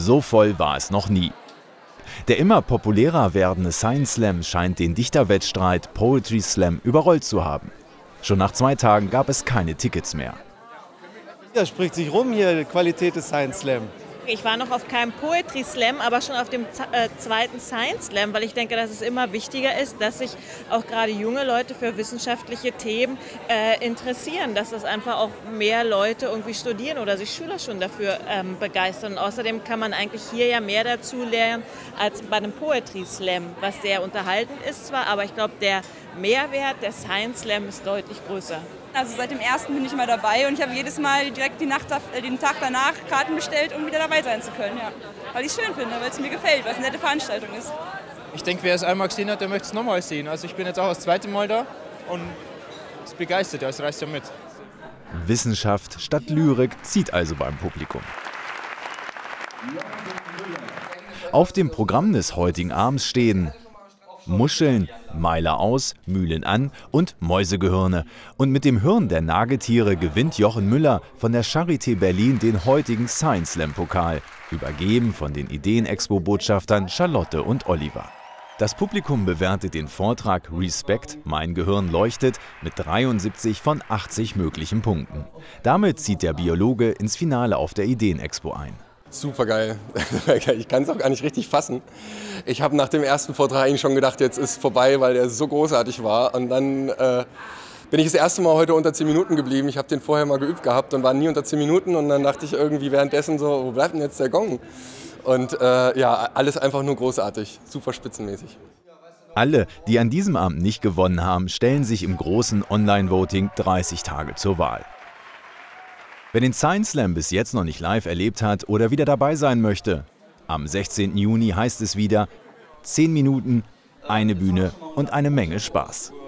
So voll war es noch nie. Der immer populärer werdende Science Slam scheint den Dichterwettstreit Poetry Slam überrollt zu haben. Schon nach 2 Tagen gab es keine Tickets mehr. Ja, spricht sich rum hier, die Qualität des Science Slam. Ich war noch auf keinem Poetry Slam, aber schon auf dem zweiten Science Slam, weil ich denke, dass es immer wichtiger ist, dass sich auch gerade junge Leute für wissenschaftliche Themen interessieren, dass das einfach auch mehr Leute irgendwie studieren oder sich Schüler schon dafür begeistern. Und außerdem kann man eigentlich hier ja mehr dazu lernen als bei einem Poetry Slam, was sehr unterhaltend ist zwar, aber ich glaube, der Mehrwert der Science Slam ist deutlich größer. Also seit dem ersten bin ich mal dabei und ich habe jedes Mal direkt den Tag danach Karten bestellt, um wieder dabei sein zu können. Ja. Weil ich es schön finde, weil es mir gefällt, weil es eine nette Veranstaltung ist. Ich denke, wer es einmal gesehen hat, der möchte es nochmal sehen. Also ich bin jetzt auch das 2. Mal da und es begeistert, ja, es reißt ja mit. Wissenschaft statt Lyrik zieht also beim Publikum. Auf dem Programm des heutigen Abends stehen Muscheln, Meiler aus, Mühlen an und Mäusegehirne. Und mit dem Hirn der Nagetiere gewinnt Jochen Müller von der Charité Berlin den heutigen Science Slam Pokal, übergeben von den Ideen-Expo-Botschaftern Charlotte und Oliver. Das Publikum bewertet den Vortrag Respekt, mein Gehirn leuchtet mit 73 von 80 möglichen Punkten. Damit zieht der Biologe ins Finale auf der Ideen-Expo ein. Super geil. Ich kann es auch gar nicht richtig fassen. Ich habe nach dem ersten Vortrag eigentlich schon gedacht, jetzt ist vorbei, weil der so großartig war. Und dann bin ich das erste Mal heute unter 10 Minuten geblieben. Ich habe den vorher mal geübt gehabt und war nie unter 10 Minuten. Und dann dachte ich irgendwie währenddessen so, wo bleibt denn jetzt der Gong? Und ja, alles einfach nur großartig, super spitzenmäßig. Alle, die an diesem Abend nicht gewonnen haben, stellen sich im großen Online-Voting 30 Tage zur Wahl. Wer den Science Slam bis jetzt noch nicht live erlebt hat oder wieder dabei sein möchte, am 16. Juni heißt es wieder 10 Minuten, eine Bühne und eine Menge Spaß.